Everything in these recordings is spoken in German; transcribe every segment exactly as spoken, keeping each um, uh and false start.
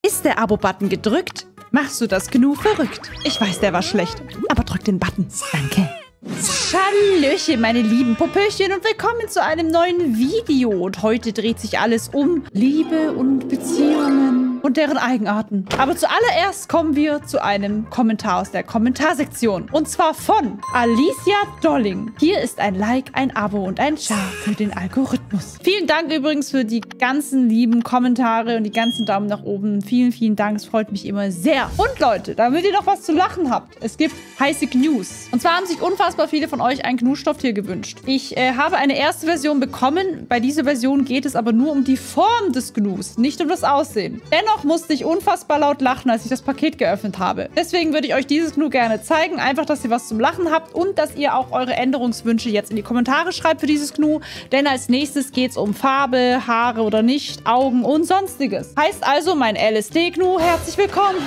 Ist der Abo-Button gedrückt, machst du das Gnu verrückt. Ich weiß, der war schlecht, aber drück den Button. Danke. Hallöchen, meine lieben Popöchen und willkommen zu einem neuen Video. Und heute dreht sich alles um Liebe und Beziehungen und deren Eigenarten. Aber zuallererst kommen wir zu einem Kommentar aus der Kommentarsektion. Und zwar von Alicia Dolling. Hier ist ein Like, ein Abo und ein Schar für den Algorithmus. Vielen Dank übrigens für die ganzen lieben Kommentare und die ganzen Daumen nach oben. Vielen, vielen Dank. Es freut mich immer sehr. Und Leute, damit ihr noch was zu lachen habt, es gibt heiße Gnus. Und zwar haben sich unfassbar viele von euch ein Gnu-Stofftier gewünscht. Ich äh, habe eine erste Version bekommen. Bei dieser Version geht es aber nur um die Form des Gnus, nicht um das Aussehen. Dennoch musste ich unfassbar laut lachen, als ich das Paket geöffnet habe. Deswegen würde ich euch dieses Gnu gerne zeigen. Einfach, dass ihr was zum Lachen habt und dass ihr auch eure Änderungswünsche jetzt in die Kommentare schreibt für dieses Gnu. Denn als nächstes geht es um Farbe, Haare oder nicht, Augen und sonstiges. Heißt also mein L S D-Gnu. Herzlich willkommen.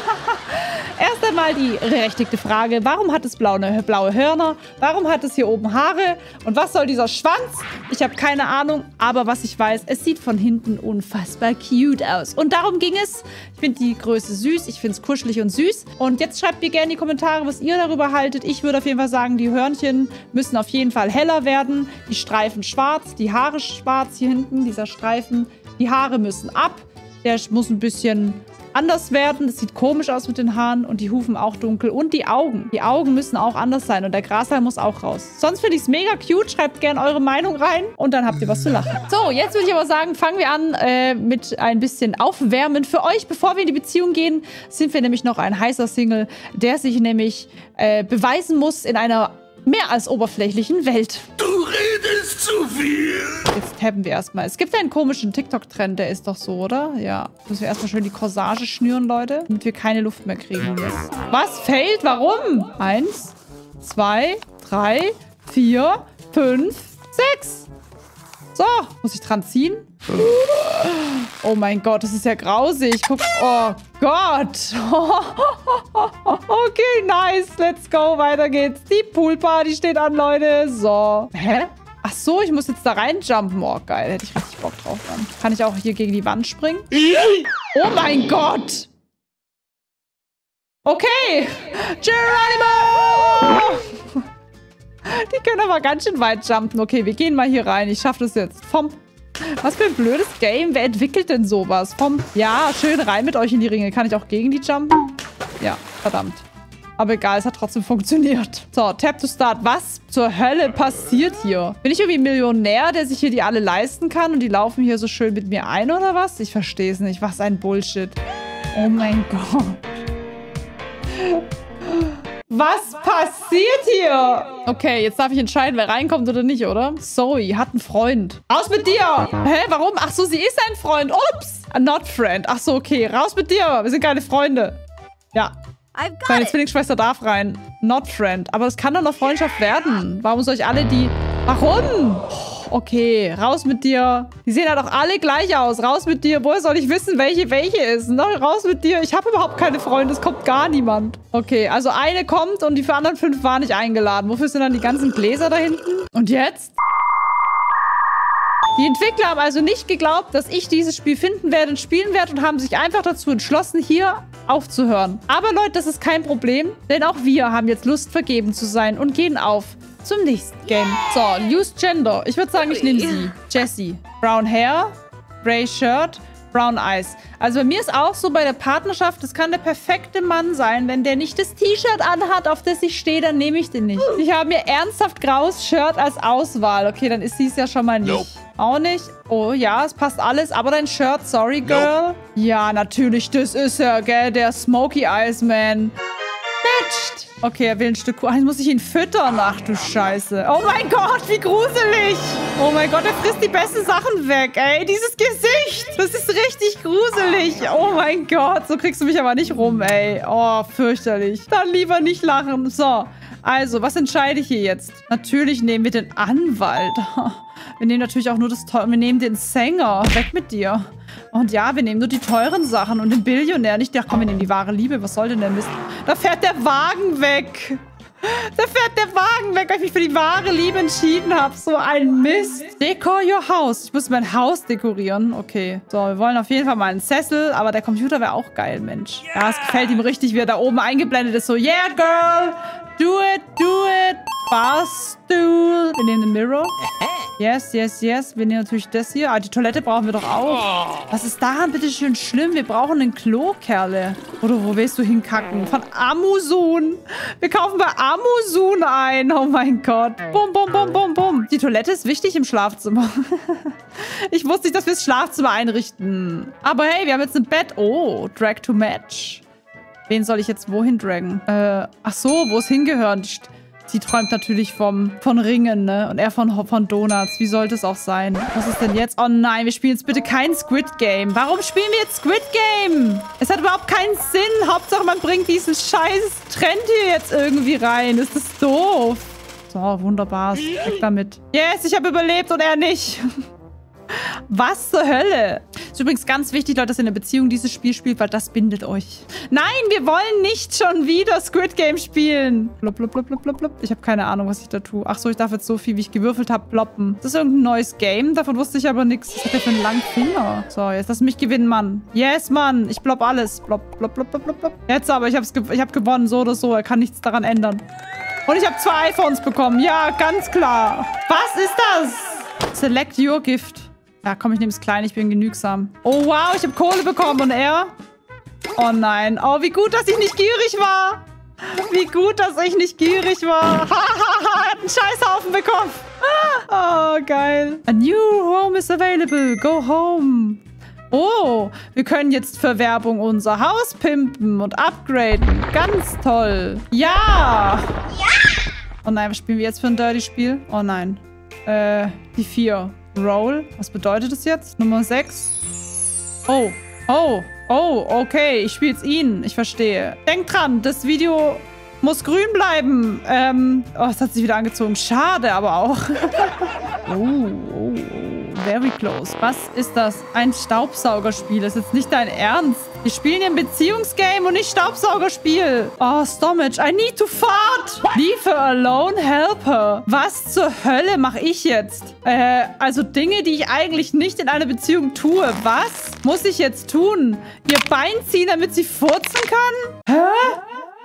Erst einmal die berechtigte Frage. Warum hat es blaue, blaue Hörner? Warum hat es hier oben Haare? Und was soll dieser Schwanz? Ich habe keine Ahnung, aber was ich weiß, es sieht von hinten unfassbar cute aus. Und darum ging es. Ich finde die Größe süß, ich finde es kuschelig und süß. Und jetzt schreibt mir gerne in die Kommentare, was ihr darüber haltet. Ich würde auf jeden Fall sagen, die Hörnchen müssen auf jeden Fall heller werden. Die Streifen schwarz, die Haare schwarz hier hinten, dieser Streifen. Die Haare müssen ab. Der muss ein bisschen anders werden. Das sieht komisch aus mit den Haaren und die Hufen auch dunkel. Und die Augen. Die Augen müssen auch anders sein und der Grashalm muss auch raus. Sonst finde ich es mega cute. Schreibt gerne eure Meinung rein und dann habt ihr was zu lachen. So, jetzt würde ich aber sagen, fangen wir an äh, mit ein bisschen Aufwärmen. Für euch, bevor wir in die Beziehung gehen, sind wir nämlich noch ein heißer Single, der sich nämlich äh, beweisen muss in einer mehr als oberflächlichen Welt. Du redest zu viel. Jetzt tappen wir erstmal. Es gibt einen komischen TikTok-Trend, der ist doch so, oder? Ja. Müssen wir erstmal schön die Corsage schnüren, Leute, damit wir keine Luft mehr kriegen jetzt. Was? Fällt? Warum? Eins, zwei, drei, vier, fünf, sechs. So. Muss ich dran ziehen? Oh mein Gott, das ist ja grausig. Guck. Oh Gott. Okay, nice. Let's go. Weiter geht's. Die Poolparty steht an, Leute. So. Hä? Ach so, ich muss jetzt da reinjumpen. Oh, geil. Hätte ich richtig Bock drauf dann. Kann ich auch hier gegen die Wand springen? Oh mein Gott. Okay. Geronimo. Die können aber ganz schön weit jumpen. Okay, wir gehen mal hier rein. Ich schaffe das jetzt. Vom... Was für ein blödes Game. Wer entwickelt denn sowas? Vom... Ja, schön rein mit euch in die Ringe. Kann ich auch gegen die jumpen? Ja, verdammt. Aber egal, es hat trotzdem funktioniert. So, tap to start. Was zur Hölle passiert hier? Bin ich irgendwie ein Millionär, der sich hier die alle leisten kann und die laufen hier so schön mit mir ein oder was? Ich verstehe es nicht. Was ein Bullshit. Oh mein Gott. Was passiert hier? Okay, jetzt darf ich entscheiden, wer reinkommt oder nicht, oder? Zoe hat einen Freund. Raus mit dir! Hä, warum? Ach so, sie ist ein Freund. Ups! A not friend. Ach so, okay. Raus mit dir. Wir sind keine Freunde. Ja. Meine Zwillingsschwester darf rein. Not friend. Aber es kann doch noch Freundschaft werden. Warum soll ich alle die... Warum? Okay, raus mit dir. Die sehen ja doch alle gleich aus. Raus mit dir. Woher soll ich wissen, welche welche ist? No, raus mit dir. Ich habe überhaupt keine Freunde. Es kommt gar niemand. Okay, also eine kommt und die für anderen fünf waren nicht eingeladen. Wofür sind dann die ganzen Gläser da hinten? Und jetzt? Die Entwickler haben also nicht geglaubt, dass ich dieses Spiel finden werde und spielen werde und haben sich einfach dazu entschlossen, hier aufzuhören. Aber Leute, das ist kein Problem, denn auch wir haben jetzt Lust, vergeben zu sein und gehen auf zum nächsten Game. So, use Gender. Ich würde sagen, ich nehme sie. Jessie. Brown Hair, Grey Shirt, Brown Eyes. Also bei mir ist auch so, bei der Partnerschaft, das kann der perfekte Mann sein. Wenn der nicht das T-Shirt anhat, auf das ich stehe, dann nehme ich den nicht. Ich habe mir ernsthaft graues Shirt als Auswahl. Okay, dann ist sie es ja schon mal nicht. Nope. Auch nicht? Oh ja, es passt alles. Aber dein Shirt, sorry, Girl. Nope. Ja, natürlich, das ist er, gell? Der Smoky Eyes Man. Matched. Okay, er will ein Stück Kuchen. Jetzt muss ich ihn füttern. Ach du Scheiße. Oh mein Gott, wie gruselig. Oh mein Gott, er frisst die besten Sachen weg, ey. Dieses Gesicht. Das ist richtig gruselig. Oh mein Gott, so kriegst du mich aber nicht rum, ey. Oh, fürchterlich. Dann lieber nicht lachen. So, also, was entscheide ich hier jetzt? Natürlich nehmen wir den Anwalt. Wir nehmen natürlich auch nur das Teure. Wir nehmen den Sänger. Weg mit dir. Und ja, wir nehmen nur die teuren Sachen und den Billionär. Nicht, ach komm, wir nehmen die wahre Liebe. Was soll denn der Mist? Da fährt der Wagen weg. Da fährt der Wagen weg, weil ich mich für die wahre Liebe entschieden habe. So ein Mist. Decor your house. Ich muss mein Haus dekorieren. Okay. So, wir wollen auf jeden Fall mal einen Sessel. Aber der Computer wäre auch geil, Mensch. Ja, es gefällt ihm richtig, wie er da oben eingeblendet ist. So, yeah, girl. Do it, do it. Barstool. Wir nehmen den Mirror. Yes, yes, yes. Wir nehmen natürlich das hier. Ah, die Toilette brauchen wir doch auch. Was ist daran bitte schön schlimm? Wir brauchen einen Klo, Kerle. Oder wo willst du hinkacken? Von Amazon. Wir kaufen bei Amazon ein. Oh mein Gott. Bum, bum, bum, bum, bum. Die Toilette ist wichtig im Schlafzimmer. Ich wusste nicht, dass wir das Schlafzimmer einrichten. Aber hey, wir haben jetzt ein Bett. Oh, Drag to Match. Wen soll ich jetzt wohin dragen? Äh, ach so, wo es hingehört. Sie träumt natürlich vom, von Ringen, ne? Und er von, von Donuts. Wie sollte es auch sein? Was ist denn jetzt? Oh nein, wir spielen jetzt bitte kein Squid Game. Warum spielen wir jetzt Squid Game? Es hat überhaupt keinen Sinn. Hauptsache, man bringt diesen scheiß Trend hier jetzt irgendwie rein. Ist das doof? So, wunderbar. Weg damit. Yes, ich habe überlebt und er nicht. Was zur Hölle? Ist übrigens ganz wichtig, Leute, dass ihr in einer Beziehung dieses Spiel spielt, weil das bindet euch. Nein, wir wollen nicht schon wieder Squid Game spielen. Blub, blub, blub, blub, blub, blub. Ich habe keine Ahnung, was ich da tue. Ach so, ich darf jetzt so viel, wie ich gewürfelt habe, ploppen. Das ist irgendein neues Game. Davon wusste ich aber nichts. Was hat der für einen langen Finger? So, jetzt lass mich gewinnen, Mann. Yes, Mann. Ich plopp alles. Plopp, plopp, plopp, plopp, plopp. Jetzt aber, ich habe ich hab gewonnen, so oder so. Er kann nichts daran ändern. Und ich habe zwei iPhones bekommen. Ja, ganz klar. Was ist das? Select your gift. Ja, komm, ich nehme es klein, ich bin genügsam. Oh, wow, ich habe Kohle bekommen. Und er? Oh nein. Oh, wie gut, dass ich nicht gierig war. Wie gut, dass ich nicht gierig war. Ha, ha, ha, hat einen Scheißhaufen bekommen. Oh, geil. A new home is available. Go home. Oh, wir können jetzt für Werbung unser Haus pimpen und upgraden. Ganz toll. Ja. Ja. Oh nein, was spielen wir jetzt für ein Dirty-Spiel? Oh nein. Äh, die vier. Roll. Was bedeutet das jetzt? Nummer sechs. Oh. Oh. Oh, okay. Ich spiele jetzt ihn. Ich verstehe. Denkt dran, das Video muss grün bleiben. Ähm. Oh, es hat sich wieder angezogen. Schade, aber auch. Oh, oh, oh. Very close. Was ist das? Ein Staubsaugerspiel. Das ist jetzt nicht dein Ernst. Wir spielen hier ein Beziehungsgame und nicht Staubsaugerspiel. Oh, Stomach. I need to fart. Leave her alone. Help her. Was zur Hölle mache ich jetzt? Äh, also Dinge, die ich eigentlich nicht in einer Beziehung tue. Was muss ich jetzt tun? Ihr Bein ziehen, damit sie furzen kann? Hä?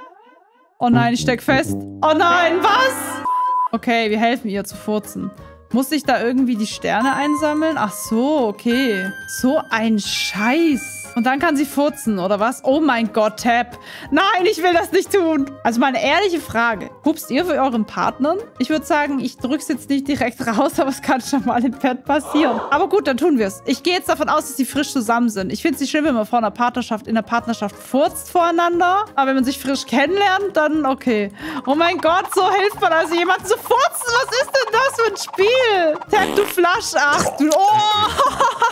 Oh nein, ich steck fest. Oh nein, was? Okay, wir helfen ihr zu furzen. Muss ich da irgendwie die Sterne einsammeln? Ach so, okay. So ein Scheiß. Und dann kann sie furzen, oder was? Oh mein Gott, Tab. Nein, ich will das nicht tun. Also mal eine ehrliche Frage. Pupst ihr für euren Partnern? Ich würde sagen, ich drück's jetzt nicht direkt raus, aber es kann schon mal im Bett passieren. Aber gut, dann tun wir es. Ich gehe jetzt davon aus, dass sie frisch zusammen sind. Ich finde es nicht schlimm, wenn man vor einer Partnerschaft, in der Partnerschaft furzt voreinander. Aber wenn man sich frisch kennenlernt, dann okay. Oh mein Gott, so hilft man also jemandem zu furzen. Was ist denn das für ein Spiel? Tab, du Flasch. Ach, du... Oh!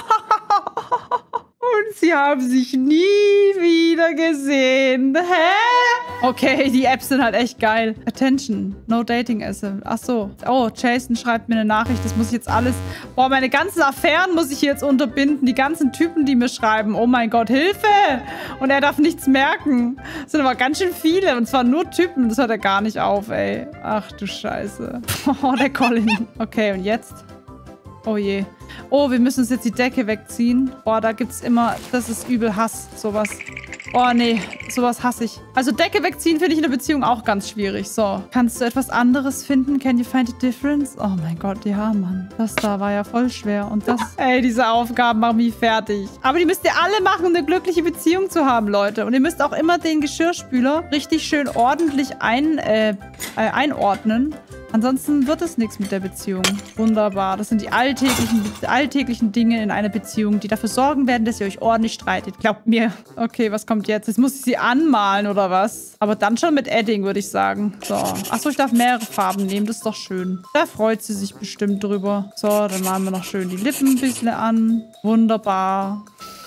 Und sie haben sich nie wieder gesehen. Hä? Okay, die Apps sind halt echt geil. Attention. No dating asset. Ach so. Oh, Jason schreibt mir eine Nachricht. Das muss ich jetzt alles... Boah, meine ganzen Affären muss ich hier jetzt unterbinden. Die ganzen Typen, die mir schreiben. Oh mein Gott, Hilfe! Und er darf nichts merken. Das sind aber ganz schön viele. Und zwar nur Typen. Das hört er gar nicht auf, ey. Ach du Scheiße. Oh, der Colin. Okay, und jetzt? Oh je. Oh, wir müssen uns jetzt die Decke wegziehen. Boah, da gibt's immer... Das ist übel Hass, sowas. Oh, nee. Sowas hasse ich. Also Decke wegziehen finde ich in der Beziehung auch ganz schwierig. So. Kannst du etwas anderes finden? Can you find a difference? Oh mein Gott, ja, Mann. Das da war ja voll schwer. Und das... Ey, diese Aufgaben machen mich fertig. Aber die müsst ihr alle machen, um eine glückliche Beziehung zu haben, Leute. Und ihr müsst auch immer den Geschirrspüler richtig schön ordentlich ein, äh, äh, einordnen. Ansonsten wird es nichts mit der Beziehung. Wunderbar. Das sind die alltäglichen, die alltäglichen Dinge in einer Beziehung, die dafür sorgen werden, dass ihr euch ordentlich streitet. Glaubt mir. Okay, was kommt jetzt? Jetzt muss ich sie anmalen, oder was? Aber dann schon mit Edding, würde ich sagen. So. Achso, ich darf mehrere Farben nehmen. Das ist doch schön. Da freut sie sich bestimmt drüber. So, dann malen wir noch schön die Lippen ein bisschen an. Wunderbar.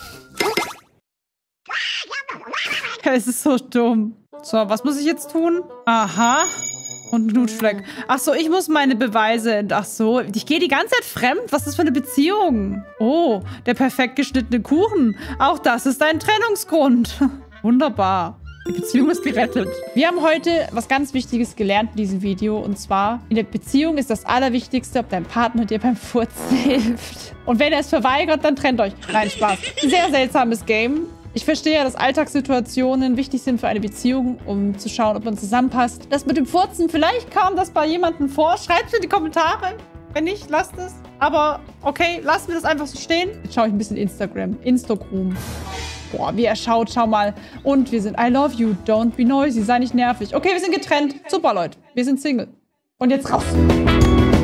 Es ist so dumm. So, was muss ich jetzt tun? Aha. Und Knutschfleck. Ach so, ich muss meine Beweise... Ach so, ich gehe die ganze Zeit fremd. Was ist das für eine Beziehung? Oh, der perfekt geschnittene Kuchen. Auch das ist ein Trennungsgrund. Wunderbar. Die Beziehung ist gerettet. Wir haben heute was ganz Wichtiges gelernt in diesem Video. Und zwar, in der Beziehung ist das Allerwichtigste, ob dein Partner dir beim Furzen hilft. Und wenn er es verweigert, dann trennt euch. Nein, Spaß. Sehr seltsames Game. Ich verstehe ja, dass Alltagssituationen wichtig sind für eine Beziehung, um zu schauen, ob man zusammenpasst. Das mit dem Furzen, vielleicht kam das bei jemandem vor. Schreibt es in die Kommentare. Wenn nicht, lasst es. Aber okay, lassen wir das einfach so stehen. Jetzt schaue ich ein bisschen Instagram. Instagram. Boah, wie er schaut, schau mal. Und wir sind I love you, don't be noisy, sei nicht nervig. Okay, wir sind getrennt. Super, Leute. Wir sind Single. Und jetzt raus.